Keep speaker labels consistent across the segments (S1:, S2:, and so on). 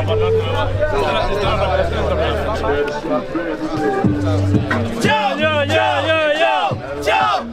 S1: ¡Chao! ¡Yo! ¡Chao!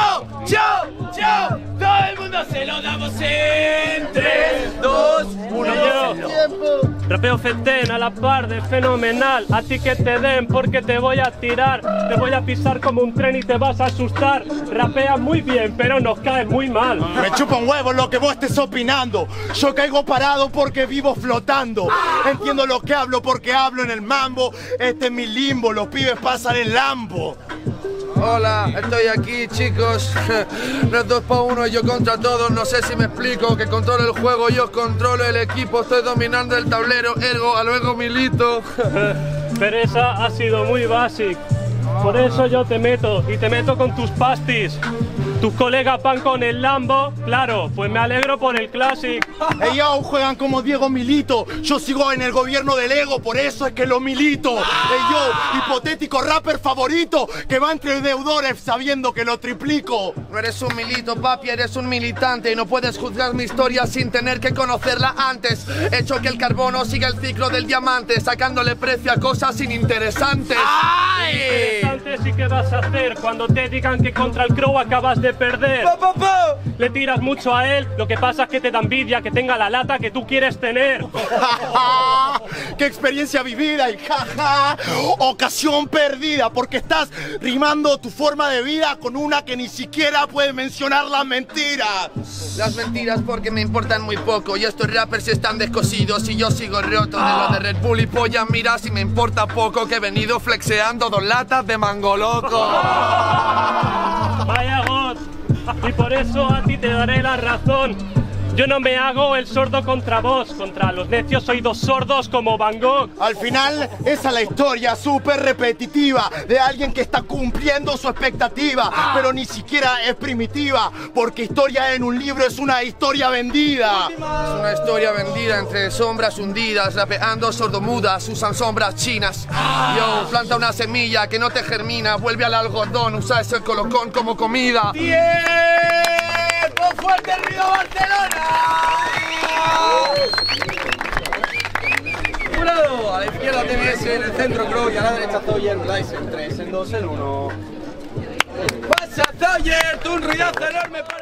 S1: Todo el mundo se lo damos en 3, 2, 1.
S2: Rapeo fetén a la par de fenomenal. A ti que te den porque te voy a tirar. Te voy a pisar como un tren y te vas a asustar. Rapeas muy bien pero nos caes muy mal.
S3: Me chupa un huevo lo que vos estés opinando. Yo caigo parado porque vivo flotando. Entiendo lo que hablo porque hablo en el mambo. Este es mi limbo, los pibes pasan en Lambo.
S4: Hola, estoy aquí, chicos. No es 2 para 1, yo contra todos. No sé si me explico. Que controlo el juego, yo controlo el equipo. Estoy dominando el tablero, ergo, a luego milito.
S2: Pero esa ha sido muy básica. Por eso yo te meto, y te meto con tus pastis. Tus colegas van con el Lambo, claro, pues me alegro por el Classic.
S3: Ellos juegan como Diego Milito. Yo sigo en el gobierno del ego, por eso es que lo milito. Yo, hipotético rapper favorito, que va entre deudores sabiendo que lo triplico.
S4: No eres un milito, papi, eres un militante. Y no puedes juzgar mi historia sin tener que conocerla antes. He hecho que el carbono siga el ciclo del diamante, sacándole precio a cosas ininteresantes.
S2: Interesante sí que vas a hacer cuando te digan que contra el Crow acabas de perder. Le tiras mucho a él, lo que pasa es que te da envidia que tenga la lata que tú quieres tener.
S3: ¡Qué experiencia vivida! Y jaja, ocasión perdida, porque estás rimando tu forma de vida con una que ni siquiera puede mencionar las mentiras.
S4: Las mentiras porque me importan muy poco. Y estos rappers están descosidos y yo sigo roto. De lo de Red Bull y polla, mira si me importa poco, que he venido flexeando 2 latas de mango loco.
S2: Vaya God, y por eso a ti te daré la razón. Yo no me hago el sordo contra vos, contra los necios oídos sordos como Van Gogh.
S3: Al final, esa es la historia súper repetitiva de alguien que está cumpliendo su expectativa, pero ni siquiera es primitiva, porque historia en un libro es una historia vendida.
S4: Es una historia vendida entre sombras hundidas, rapeando sordomudas, usan sombras chinas. Yo, planta una semilla que no te germina, vuelve al algodón, usa ese colocón como comida.
S1: ¡Fuerte ruido Barcelona!
S5: ¡Jurado! A la izquierda TBS, en el centro Crow y a la derecha Zoyer, Dice en 3, en 2, en 1.
S1: ¡Pasa Zoyer! ¡Tú un ruidazo enorme!